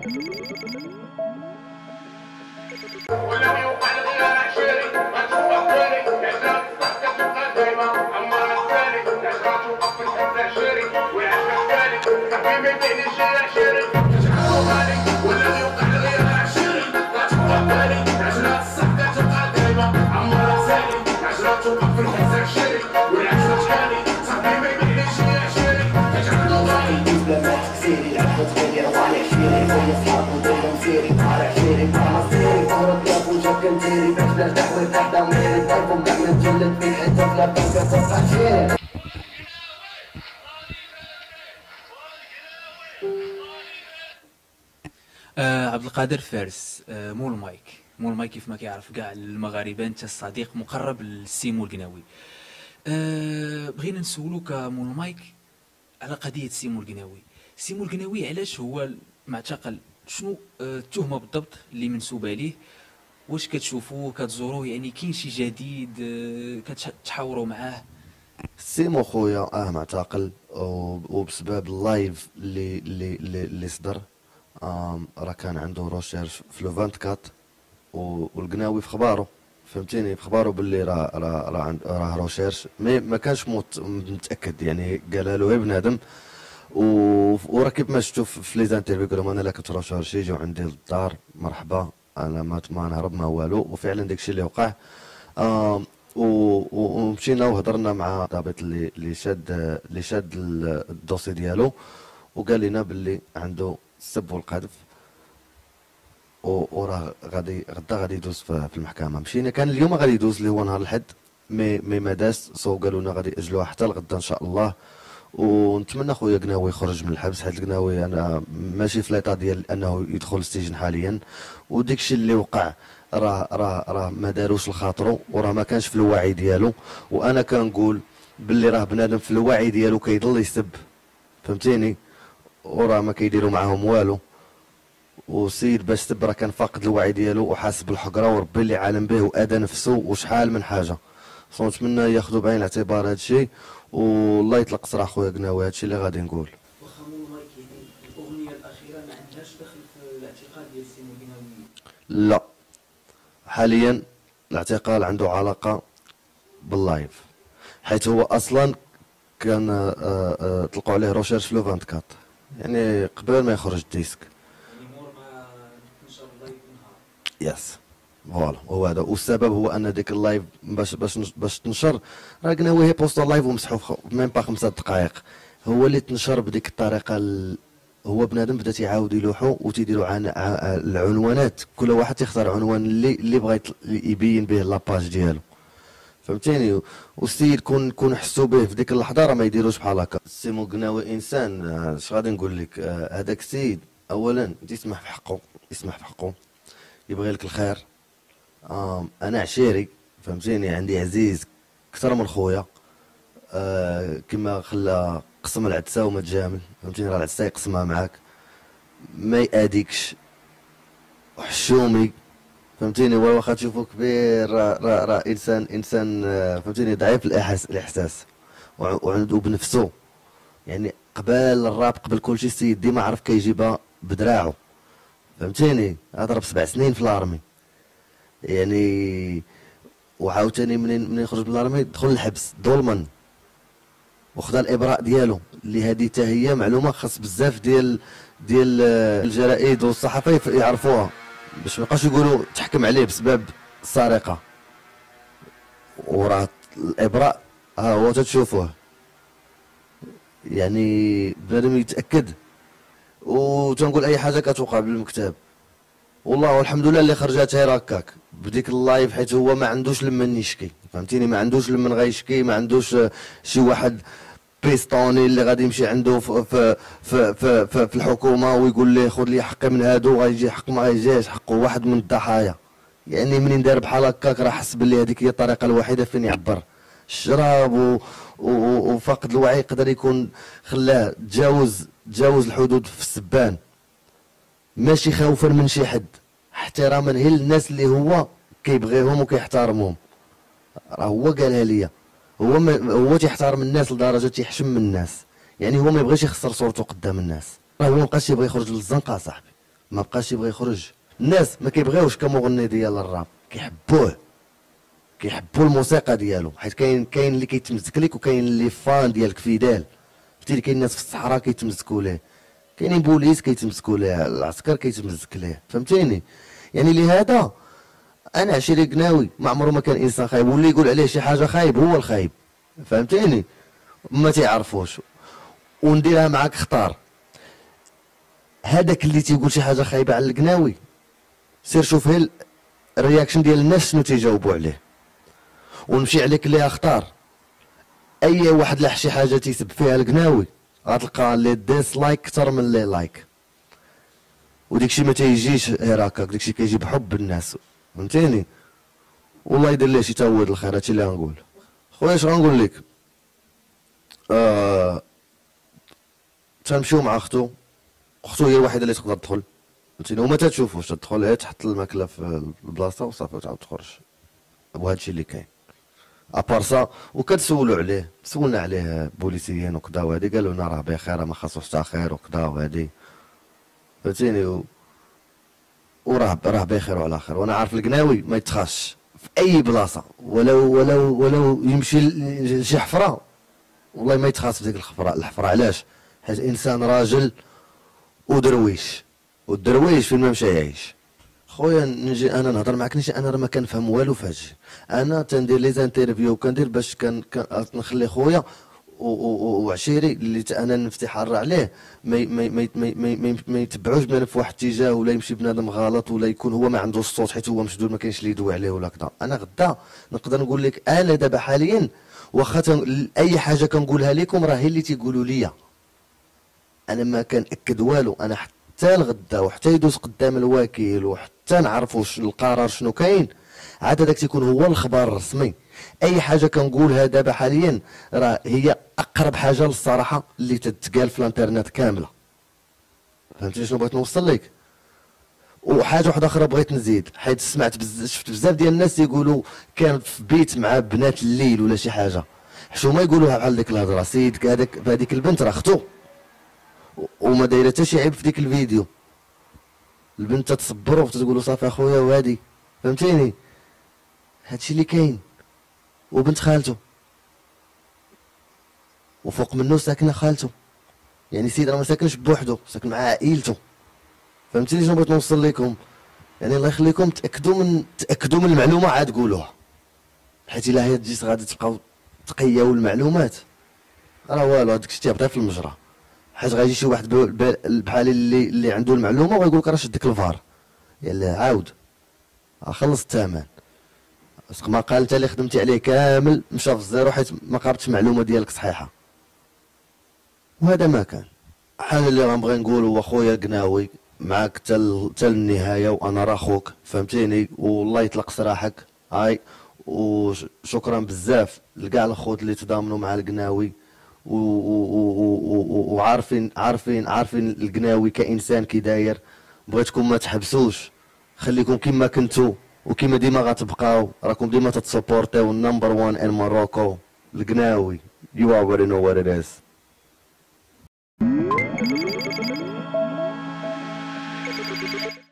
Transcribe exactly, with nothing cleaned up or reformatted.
والذي يوقع الغيار عشيري غتشوف اخباري العشرة كتبقى دايما عمار الثاني العشرة توقف في الحبس عشيري والعشرة الثاني صاحبي ما يبيعني شي عشيري تشحنو غالي والذي يوقع الغيار عشيري غتشوف اخباري العشرة كتبقى دايما عمار الثاني العشرة توقف في الحبس عشيري والعشرة الثاني صاحبي ما يبيعني شي عشيري تشحنو غالي بلا ما تكسيري العشرة تغير وعلى عشيري خويا صحاب ودايما مسيري على عشيري مع مصيري كنتيري باش نرتاح وارتاح ضميري طيبهم كاع نتجلد في الحته بلا بنكه تبقى عشيري. آه عبد القادر فارس، آه مول مايك مول مايك كيف ما كيعرف كاع المغاربه، انت الصديق مقرب للسيمو القناوي. آه بغينا نسولوك مول مايك على قضيه سيمو القناوي. سيمو القناوي علاش هو معتقل؟ شنو آه التهمه بالضبط اللي منسوبه ليه؟ واش كتشوفوه كتزوروه؟ يعني كاين شي جديد كتحاوروا معاه؟ سيمو خويا اه معتقل وبسبب اللايف اللي اللي اللي, اللي صدر. راه كان عنده روشيرش في لو أربعة وعشرين والقناوي في خبارو، فهمتيني، في خبارو باللي راه راه راه راه روشيرش، مي ما كانش متاكد، يعني قالها له غير بنادم. وراه كيف ما شفتوا في لي زانترفيو قالوا انا لا كنت روشيرشي، جاو عندي للدار مرحبا انا ما ما نهرب ما والو، وفعلا داكشي اللي وقع. آه ومشينا وهضرنا مع الضابط اللي اللي شاد اللي شاد الدوسي ديالو، وقال لنا باللي عنده السب والقذف، وراه غادي غدا غادي يدوز في المحكمه. مشينا كان اليوم غادي يدوز اللي هو نهار الحد، مي مي ما داز، سو قالوا لنا غادي ياجلوها حتى لغدا ان شاء الله. ونتمنى خويا قناوي يخرج من الحبس، حيت القناوي انا ماشي في ليطا ديال انه يدخل السجن حاليا، وديك الشيء اللي وقع راه راه راه ما داروش لخاطرو، وراه ما كانش في الوعي ديالو. وانا كنقول باللي راه بنادم في الوعي ديالو كيضل يسب، فهمتيني، وراه ما كيديروا معاهم والو. والسيد باش سب راه كان فاقد الوعي ديالو وحاس بالحقره، وربي اللي عالم به واذى نفسه وشحال من حاجه. نتمنى ياخذوا بعين الاعتبار هادشي، والله يطلق سراح خويا قناوي، هادشي اللي غادي نقول. واخا مول مايك يعني الاغنيه الاخيره ما عندهاش دخل في الاعتقال ديال سيمو القناوي؟ لا، حاليا الاعتقال عنده علاقه باللايف، حيث هو اصلا كان آه، آه، طلقوا عليه روشيرش في لو أربعة وعشرين، يعني قبل ما يخرج الديسك، يعني مور ما تنشر اللايف نهار. يس فوالا هو هذا. والسبب هو ان ديك اللايف باش باش باش تنشر، راه قناوي هي بوست اللايف ومسحو ميم با خمسة دقائق، هو اللي تنشر بديك الطريقه. ال... هو بنادم بدا تيعاود يلوحو وتيديروا عن... العنوانات، كل واحد تيختار عنوان اللي اللي بغى يبين به لاباج ديالو، فهمتيني. والسيد كون كون حسوا به في ديك اللحظه راه ما يديروش بحال هكا. سيمو قناوي انسان، اش غادي نقول لك، هذاك السيد اولا يسمح في حقه، يسمح في حقه، يبغي لك الخير. آه انا عشيري، فهمتيني، عندي عزيز اكثر من خويا. آه كما خلى قسم العدسه وما تجامل، فهمتيني، راه العدسه يقسمها معاك، ما يأذيكش، وحشومي، فهمتيني، واخا تشوفو كبير راه راه را انسان انسان آه فهمتيني، ضعيف الاحساس الاحساس وعنده بنفسه. يعني قبل الراب قبل كل شيء السيد ديما عرف كيجيبها بدراعو، فهمتيني، ضرب سبع سنين في الارمي يعني، وعاوتاني منين منين خرج من الارمي دخل الحبس ظلما، وخدا الابراء ديالو، اللي هذه حتى هي معلومه خاص بزاف ديال ديال الجرائد والصحافه يعرفوها، باش ما يبقاش يقولوا تحكم عليه بسبب السرقه. وراه الابراء ها هو تتشوفوه، يعني بنادم يتاكد. وتنقول اي حاجه كتوقع بالمكتب، والله والحمد لله اللي خرجات غير هكاك بديك اللايف، حيت هو ما عندوش لمن يشكي، فهمتيني، ما عندوش لمن غيشكي، ما عندوش شي واحد بيستوني اللي غادي يمشي عنده في في في في, في, في الحكومه ويقول ليه خذ لي حقي من هادو، غيجي حق ما غيجيش حقه. واحد من الضحايا، يعني منين دار بحال هكاك راه حس باللي هذيك هي الطريقه الوحيده فين يعبر. الشراب و وفقد الوعي يقدر يكون خلاه تجاوز تجاوز الحدود في السبان، ماشي خوفا من شي حد، احتراما هي للناس اللي هو كيبغيهم وكيحترمهم. راه هو قالها ليا، هو ما هو تيحترم الناس لدرجه تيحشم من الناس، يعني هو ما يبغيش يخسر صورته قدام الناس، راه هو مابقاش يبغي يخرج للزنقه صاحبي، ما بقاش يبغي يخرج. الناس ما كيبغيوش كمغني ديال الراب، كيحبوه كيحبوا الموسيقى ديالو، حيت كاين كاين اللي كيتمزك لك وكاين اللي فان ديالك فيدال. فهمتيني؟ كاين ناس في الصحراء كيتمزكوا ليه، كاينين بوليس كيتمزكوا ليه، العسكر كيتمزك ليه. فهمتيني؟ يعني لهذا انا عشيري قناوي ما عمره ما كان انسان خايب، واللي يقول عليه شي حاجه خايب هو الخايب. فهمتيني؟ ما تيعرفوش. ونديرها معاك اختار، هذاك اللي تيقول شي حاجه خايبه على القناوي سير شوف هي الرياكشن ديال الناس شنو تيجاوبوا عليه، ونمشي عليك اللي اختار. اي واحد لاح شي حاجه تيسب فيها القناوي غتلقى لي ديسلايك اكثر من لي لايك، وديكشي ما تيجيش غير هكاك، ديكشي كيجي بحب الناس. فهمتيني؟ والله يدير ليه شي تاود الخير. هادشي اللي غنقول. خويا اش غنقول لك، آه... تنمشيو مع اختو، اختو هي الوحيده اللي تقدر تدخل. فهمتيني؟ وما تتشوفوش، تدخل غير تحط الماكله في البلاصه وصافي وتعاود تخرج، وهادشي اللي كاين. ابار سا وكتسولوا عليه، سولنا عليه بوليسيين وكذا وهادي، قالوا لنا راه بخير ما خاصوش تاخير وكذا وهادي. فهمتيني؟ و... وراه راه بخير وعلى خير. وانا عارف القناوي ما يتخاش في اي بلاصه، ولو ولو ولو يمشي لشي حفره والله ما يتخاص في ديك الحفره. الحفره علاش؟ حيت انسان راجل ودرويش، والدرويش فين ما مشى يعيش. خويا نجي انا نهضر معاك، نجي انا راه ما كنفهم والو في هادشي. انا تندير لي زانترفيو وكندير باش كان نخلي خويا وعشيري اللي انا نفتح الرا عليه ما ما ما ما ما يتبعوش بنادم في واحد الاتجاه، ولا يمشي بنادم غلط، ولا يكون هو ما عندوش الصوت حيت هو مشدود ما كاينش اللي يدوي عليه ولا كذا. انا غدا نقدر نقول لك انا دابا حاليا واخا اي حاجه كنقولها لكم راه هي اللي تيقولوا لي، انا ما كنأكد والو. انا حتى الغدا وحتى يدوز قدام الوكيل وحتى نعرفوا القرار شنو كاين، عاد هذاك تيكون هو الخبر الرسمي. اي حاجه كنقولها دابا حاليا راه هي اقرب حاجه للصراحه اللي تتقال في الانترنت كامله. فهمتي شنو بغيت نوصل لك؟ وحاجه واحده اخرى بغيت نزيد، حيت سمعت بزاف، شفت بزاف ديال الناس يقولوا كان في بيت مع بنات الليل ولا شي حاجه، حشومه يقولوها بحال ديك الهضره. سيدك هذاك بهذيك البنت راه اختو وما دايره حتى شي عيب في ديك الفيديو. البنت تتصبر وتقول صافي اخويا وهادي. فهمتيني؟ هادشي اللي كاين. وبنت خالته وفوق منه ساكنه خالته، يعني سيد راه ما ساكنش بوحدو، ساكن مع عائلته. فهمتيني شنو بغيت نوصل لكم؟ يعني الله يخليكم تاكدوا من تاكدوا من المعلومه عاد قولوها، حيت الا هي جيت غادي تبقاو تقياو المعلومات راه والو، هذاك الشيء تيهبط في المجرى. حيت غيجي شي واحد بحال اللي اللي عنده المعلومه ويقول لك راه شدك الفار، يلا عاود خلص الثمن. ما قال انت اللي خدمتي عليه كامل مشى في الزيرو حيت ما قابلتش المعلومه ديالك صحيحه. وهذا ما كان. حال اللي غنبغي نقول هو خويا قناوي معاك حتى النهايه، وانا راه خوك. فهمتيني؟ والله يطلق سراحك. هاي وشكرا بزاف لكاع الخوت اللي تضامنوا مع القناوي، وعارفين عارفين عارفين القناوي كانسان كي داير. بغيتكم ما تحبسوش، خليكم كما كنتو وكما ديما غتبقاو، راكم ديما تتسبورتيو النمبر وان ان موروكو القناوي. You already know what it is.